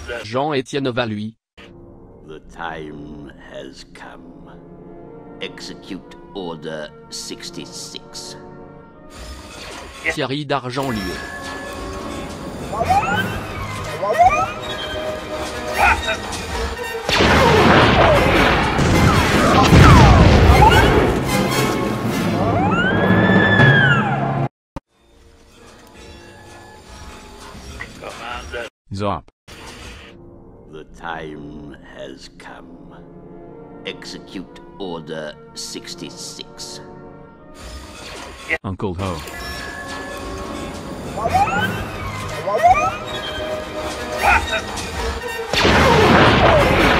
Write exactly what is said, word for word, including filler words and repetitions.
Jean-Étienne Valluy. The time has come. Execute Order sixty-six. Thierry d'Argentlieu. Zop. The time has come. Execute Order sixty-six. Uncle Ho. Ah!